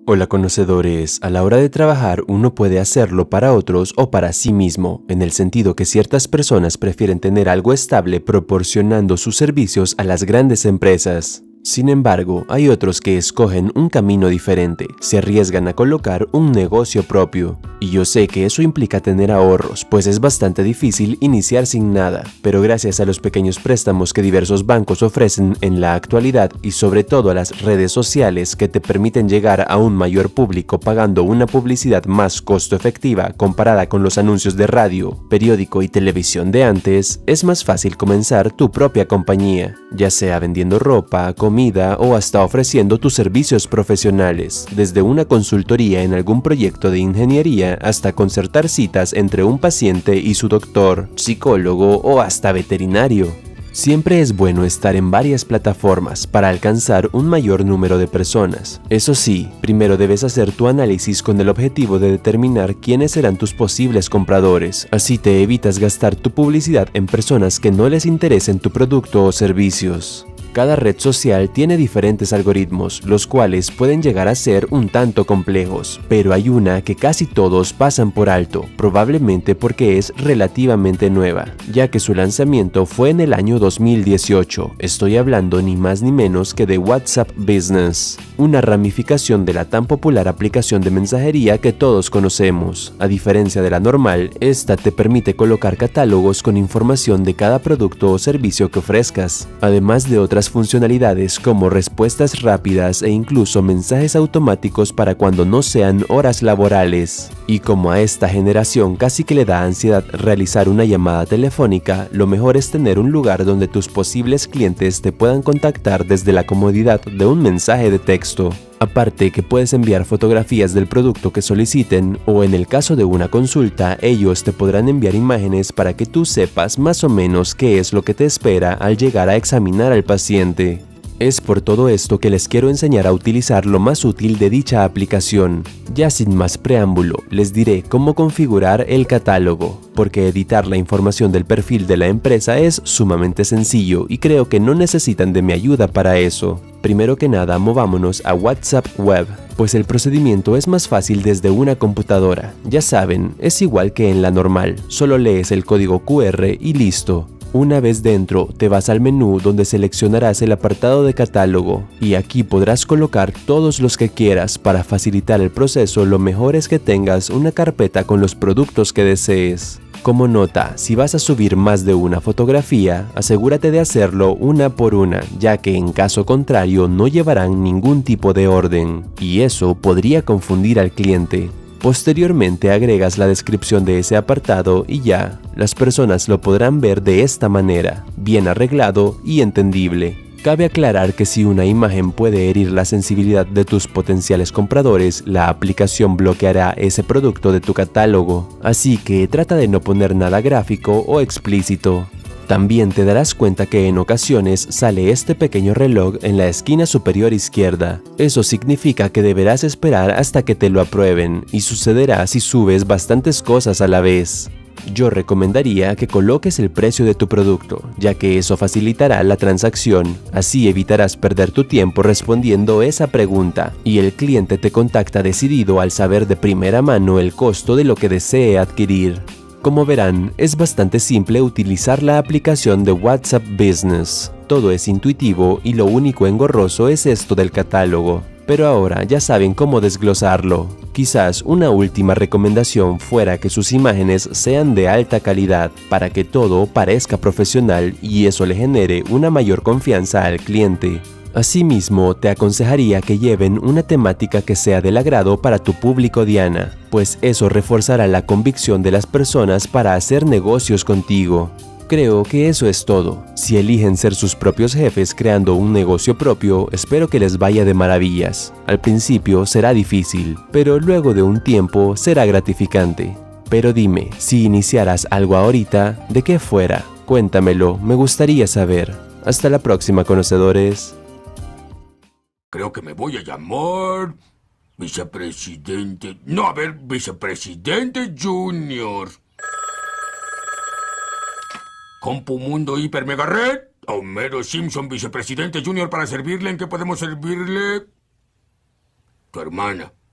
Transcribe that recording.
Hola conocedores, a la hora de trabajar uno puede hacerlo para otros o para sí mismo, en el sentido que ciertas personas prefieren tener algo estable proporcionando sus servicios a las grandes empresas. Sin embargo, hay otros que escogen un camino diferente, se arriesgan a colocar un negocio propio. Y yo sé que eso implica tener ahorros, pues es bastante difícil iniciar sin nada, pero gracias a los pequeños préstamos que diversos bancos ofrecen en la actualidad y sobre todo a las redes sociales que te permiten llegar a un mayor público pagando una publicidad más costo efectiva comparada con los anuncios de radio, periódico y televisión de antes, es más fácil comenzar tu propia compañía, ya sea vendiendo ropa, comida o hasta ofreciendo tus servicios profesionales, desde una consultoría en algún proyecto de ingeniería hasta concertar citas entre un paciente y su doctor, psicólogo o hasta veterinario. Siempre es bueno estar en varias plataformas para alcanzar un mayor número de personas. Eso sí, primero debes hacer tu análisis con el objetivo de determinar quiénes serán tus posibles compradores. Así te evitas gastar tu publicidad en personas que no les interesen tu producto o servicios. Cada red social tiene diferentes algoritmos, los cuales pueden llegar a ser un tanto complejos, pero hay una que casi todos pasan por alto, probablemente porque es relativamente nueva, ya que su lanzamiento fue en el año 2018. Estoy hablando ni más ni menos que de WhatsApp Business, una ramificación de la tan popular aplicación de mensajería que todos conocemos. A diferencia de la normal, esta te permite colocar catálogos con información de cada producto o servicio que ofrezcas, además de otras funcionalidades como respuestas rápidas e incluso mensajes automáticos para cuando no sean horas laborales. Y como a esta generación casi que le da ansiedad realizar una llamada telefónica, lo mejor es tener un lugar donde tus posibles clientes te puedan contactar desde la comodidad de un mensaje de texto. Aparte que puedes enviar fotografías del producto que soliciten o en el caso de una consulta, ellos te podrán enviar imágenes para que tú sepas más o menos qué es lo que te espera al llegar a examinar al paciente. Es por todo esto que les quiero enseñar a utilizar lo más útil de dicha aplicación. Ya sin más preámbulo, les diré cómo configurar el catálogo, porque editar la información del perfil de la empresa es sumamente sencillo y creo que no necesitan de mi ayuda para eso. Primero que nada, movámonos a WhatsApp Web, pues el procedimiento es más fácil desde una computadora. Ya saben, es igual que en la normal, solo lees el código QR y listo. Una vez dentro, te vas al menú donde seleccionarás el apartado de catálogo y aquí podrás colocar todos los que quieras. Para facilitar el proceso, lo mejor es que tengas una carpeta con los productos que desees. Como nota, si vas a subir más de una fotografía, asegúrate de hacerlo una por una, ya que en caso contrario no llevarán ningún tipo de orden, y eso podría confundir al cliente. Posteriormente agregas la descripción de ese apartado y ya, las personas lo podrán ver de esta manera, bien arreglado y entendible. Cabe aclarar que si una imagen puede herir la sensibilidad de tus potenciales compradores, la aplicación bloqueará ese producto de tu catálogo, así que trata de no poner nada gráfico o explícito. También te darás cuenta que en ocasiones sale este pequeño reloj en la esquina superior izquierda. Eso significa que deberás esperar hasta que te lo aprueben, y sucederá si subes bastantes cosas a la vez. Yo recomendaría que coloques el precio de tu producto, ya que eso facilitará la transacción. Así evitarás perder tu tiempo respondiendo esa pregunta, y el cliente te contacta decidido al saber de primera mano el costo de lo que desee adquirir. Como verán, es bastante simple utilizar la aplicación de WhatsApp Business. Todo es intuitivo y lo único engorroso es esto del catálogo. Pero ahora ya saben cómo desglosarlo. Quizás una última recomendación fuera que sus imágenes sean de alta calidad para que todo parezca profesional y eso le genere una mayor confianza al cliente. Asimismo, te aconsejaría que lleven una temática que sea del agrado para tu público diana, pues eso reforzará la convicción de las personas para hacer negocios contigo. Creo que eso es todo. Si eligen ser sus propios jefes creando un negocio propio, espero que les vaya de maravillas. Al principio será difícil, pero luego de un tiempo será gratificante. Pero dime, si iniciaras algo ahorita, ¿de qué fuera? Cuéntamelo, me gustaría saber. Hasta la próxima, conocedores. Creo que me voy a llamar vicepresidente. No, a ver, vicepresidente Junior. Compu Mundo Hiper Mega Red. Homero Simpson, vicepresidente Junior, para servirle. ¿En qué podemos servirle? tu hermana.